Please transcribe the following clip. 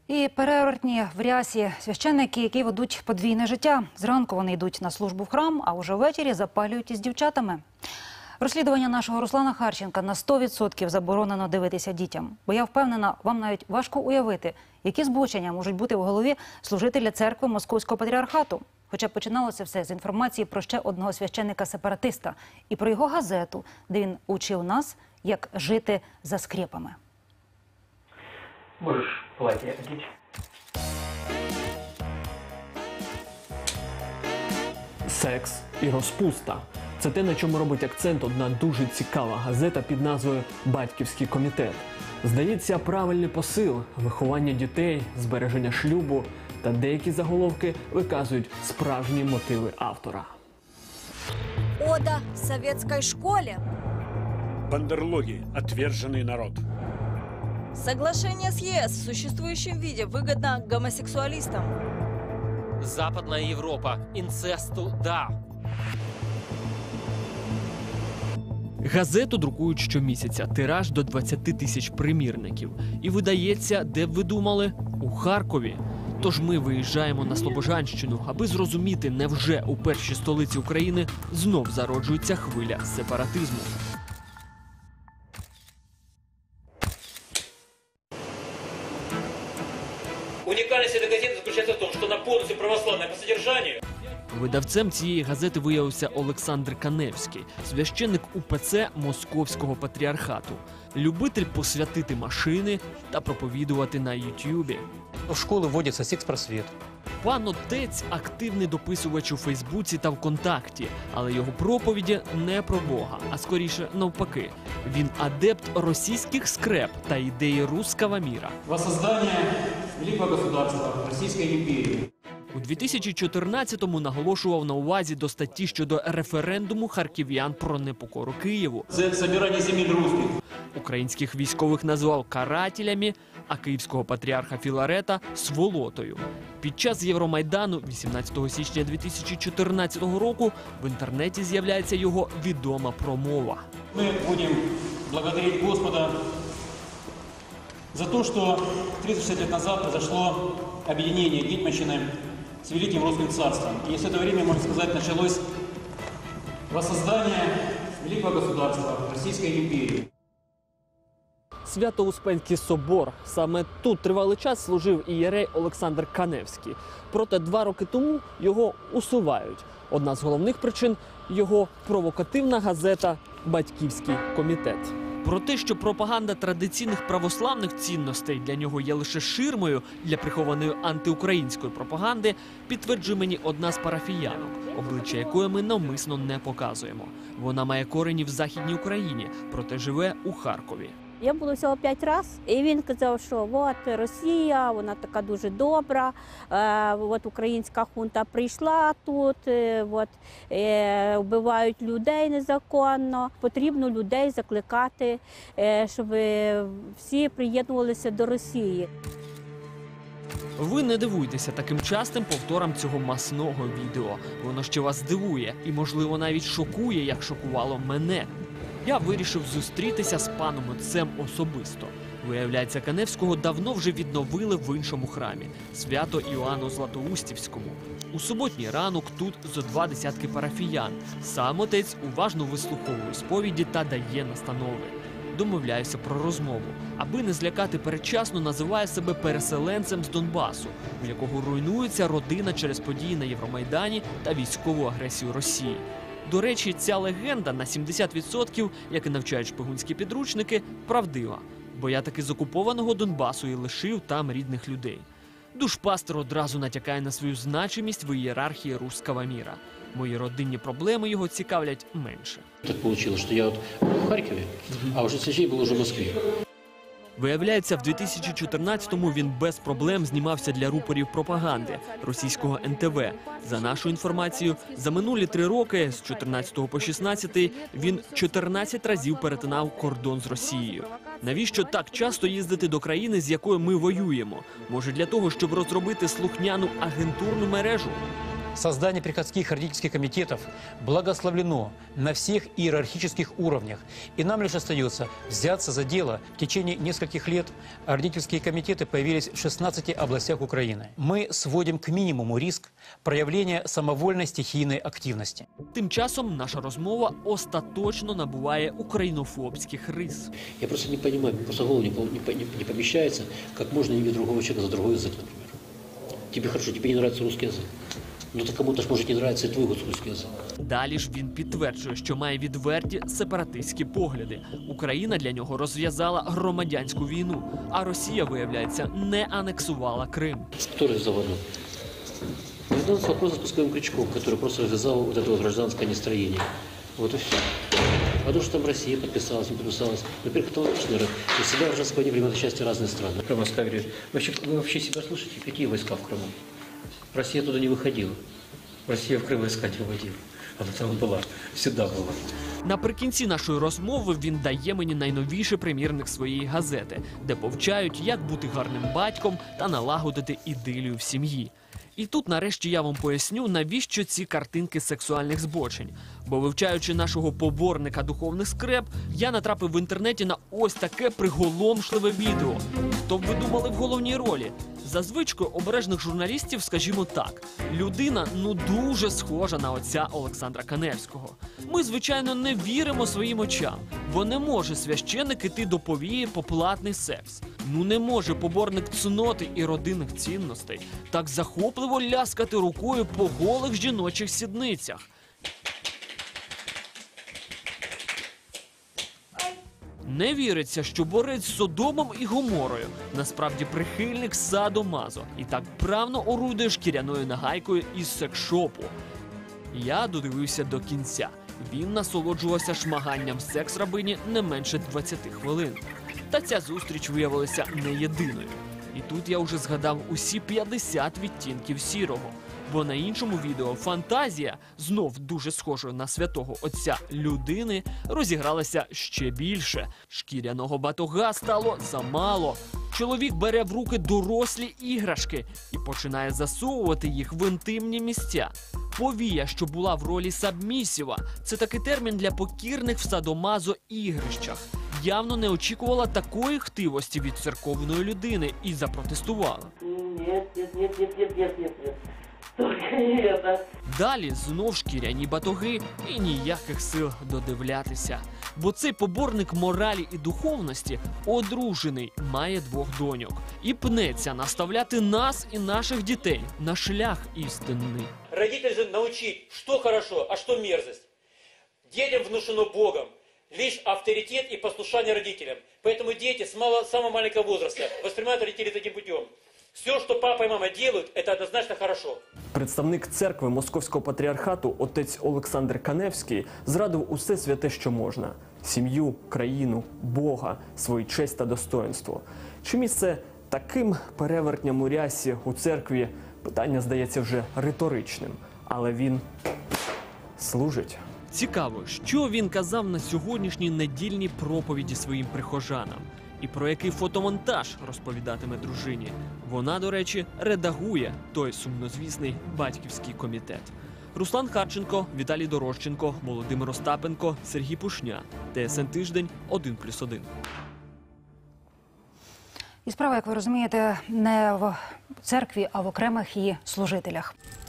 І перевертні в рясі священники, які ведуть подвійне життя. Зранку вони йдуть на службу в храм, а уже ввечері запалюють із дівчатами. Розслідування нашого Руслана Харченка на 100% заборонено дивитися дітям. Бо я впевнена, вам навіть важко уявити, які збочення можуть бути в голові служителя церкви Московського патріархату. Хоча починалося все з інформації про ще одного священника-сепаратиста і про його газету, де він учив нас, як жити за скрепами. Можешь платье одеть. Секс і розпуста – це те, на чому робить акцент одна дуже цікава газета під назвою «Батьківський комітет». Здається, правильний посил – виховання дітей, збереження шлюбу, та деякі заголовки виказують справжні мотиви автора. Ода советской школе. Бандерлоги – отверженный народ. Соглашение с ЕС в существующем виде выгодно гомосексуалистам. Западная Европа. Инцесту – да. Газету друкують щомісяця, тираж до 20 тисяч примірників. І видається, де б ви думали, у Харкові. Тож ми виїжджаємо на Слобожанщину, аби зрозуміти, невже у першій столиці України знов зароджується хвиля сепаратизму. Уникальность этой газеты заключается в том, что она полностью православная по содержанию. Видавцем цієї газети виявився Олександр Каневський, священник УПЦ Московського патріархату, любитель посвятити машини та проповідувати на Ютубі. В школы вводится секс-просвет. Пан отець – активний дописувач у Фейсбуці та ВКонтакті, але його проповіді не про Бога, а скоріше навпаки. Він адепт російських скреп та ідеї русского міра. Воссоздание великого государства Российской империи. У 2014-му наголошував на увазі до статті щодо референдуму харків'ян про непокору Києву. За собирание земель русских. Українських військових назвав карателями, а київського патріарха Філарета – сволотою. Під час Євромайдану 18 січня 2014 року в інтернеті з'являється його відома промова. Мы будем благодарить Господа за то, что 36 лет назад произошло объединение Гетьманщины с Великим Русским Царством. И с этого времени, можно сказать, началось воссоздание великого государства Российской империи. Свято-Успенський собор. Саме тут тривалий час служив ієрей Олександр Каневський. Проте 2 роки тому його усувають. Одна з головних причин – його провокативна газета «Батьківський комітет». Про те, що пропаганда традиційних православних цінностей для нього є лише ширмою для прихованої антиукраїнської пропаганди, підтверджує мені одна з парафіянок, обличчя якої ми навмисно не показуємо. Вона має корені в Західній Україні, проте живе у Харкові. Я була всього 5 разів, і він казав, що от Росія, вона така дуже добра, от українська хунта прийшла тут, от, вбивають людей незаконно. Потрібно людей закликати, щоб всі приєднувалися до Росії. Ви не дивуйтеся таким частим повторам цього масного відео. Воно ще вас здивує і, можливо, навіть шокує, як шокувало мене. Я вирішив зустрітися з паном отцем особисто. Виявляється, Каневського давно вже відновили в іншому храмі – Свято-Іоанну Златоустівському. У суботній ранок тут зо 2 десятки парафіян. Сам отець уважно вислуховує сповіді та дає настанови. Домовляюся про розмову. Аби не злякати передчасно, називає себе переселенцем з Донбасу, у якого руйнується родина через події на Євромайдані та військову агресію Росії. До речі, ця легенда на 70%, як і навчають шпигунські підручники, правдива. Бо я таки з окупованого Донбасу і лишив там рідних людей. Душпастер одразу натякає на свою значимість в ієрархії русского міра. Мої родинні проблеми його цікавлять менше. Так вийшло, що я в Харкові, а вже Сергій був уже в Москві. Виявляється, в 2014-му він без проблем знімався для рупорів пропаганди російського НТВ. За нашою інформацією, за минулі 3 роки, з 14 по 16, він 14 разів перетинав кордон з Росією. Навіщо так часто їздити до країни, з якою ми воюємо? Може, для того, щоб розробити слухняну агентурну мережу? Создание приходских родительских комитетов благословлено на всех иерархических уровнях. И нам лишь остается взяться за дело. В течение нескольких лет родительские комитеты появились в 16 областях Украины. Мы сводим к минимуму риск проявления самовольной стихийной активности. Тим часом наша розмова остаточно набуває українофобських рис. Я просто не понимаю, просто в голову не помещается, как можно иметь другого человека за другой язык, например. Тебе хорошо, тебе не нравится русский язык. Ну так кому-то ж може не нравиться і твій гуцульський язик. Далі ж він підтверджує, що має відверті сепаратистські погляди. Україна для нього розв'язала громадянську війну, а Росія, виявляється, не анексувала Крим. Хто розв'язав війну? Гражданский вопрос с спусковым крючком, который просто развязал вот это вот гражданское нестроение. Вот и все. А то, что там Россия подписалась, не подписалась. Во-первых, это логично. Всегда гражданское войне принимают участие разные страны. Крым сказали, вы вообще себя слышите? Какие войска в Крыму? Россия туда не выходила. Россия в Крым войска не выводила. Она там была, всегда была. Наприкінці нашої розмови він дає мені найновіший примірник своєї газети, де повчають, як бути гарним батьком та налагодити ідилію в сім'ї. І тут нарешті я вам поясню, навіщо ці картинки сексуальних збочень. Бо вивчаючи нашого поборника духовних скреп, я натрапив в інтернеті на ось таке приголомшливе відео. Хто б ви думали в головній ролі? За звичкою обережних журналістів, скажімо так, людина дуже схожа на отця Олександра Каневського. Ми, звичайно, не віримо своїм очам, бо не може священик іти до повії по платний секс. Не може поборник цноти і родинних цінностей так захопливо ляскати рукою по голих жіночих сідницях. Не віриться, що борець з Содомом і Гоморою насправді прихильник садо-мазо і так вправно орудує шкіряною нагайкою із секс-шопу. Я додивився до кінця. Він насолоджувався шмаганням секс-рабині не менше 20 хвилин. Та ця зустріч виявилася не єдиною. І тут я вже згадав усі 50 відтінків сірого. Бо на іншому відео фантазія, знов дуже схожою на святого отця людини, розігралася ще більше. Шкіряного батога стало замало. Чоловік бере в руки дорослі іграшки і починає засовувати їх в інтимні місця. Повія, що була в ролі сабмісіва, це такий термін для покірних в садомазо ігрищах. Явно не очікувала такої хтивості від церковної людини і запротестувала. Далі знов шкіряні батоги і ніяких сил додивлятися. Бо цей поборник моралі і духовності одружений, має 2 доньок. І пнеться наставляти нас і наших дітей на шлях істинний. Родитель же научить, что хорошо, а что мерзость. Детям внушено Богом лишь авторитет и послушание родителям. Поэтому дети с самого маленького возраста воспринимают родителей таким путем. Все, что папа и мама делают, это однозначно хорошо. Представник церкви Московського патріархату отець Олександр Каневський зрадив усе святе, що можна – сім'ю, країну, Бога, свою честь та достоинство. Чи місце таким перевертням у рясі у церкві – питання здається вже риторичним, але він служить. Цікаво, що він казав на сьогоднішній недільній проповіді своїм прихожанам. І про який фотомонтаж розповідатиме дружині. Вона, до речі, редагує той сумнозвісний батьківський комітет. Руслан Харченко, Віталій Дорощенко, Володимир Остапенко, Сергій Пушня. ТСН Тиждень 1+1. І справа, як ви розумієте, не в церкві, а в окремих її служителях.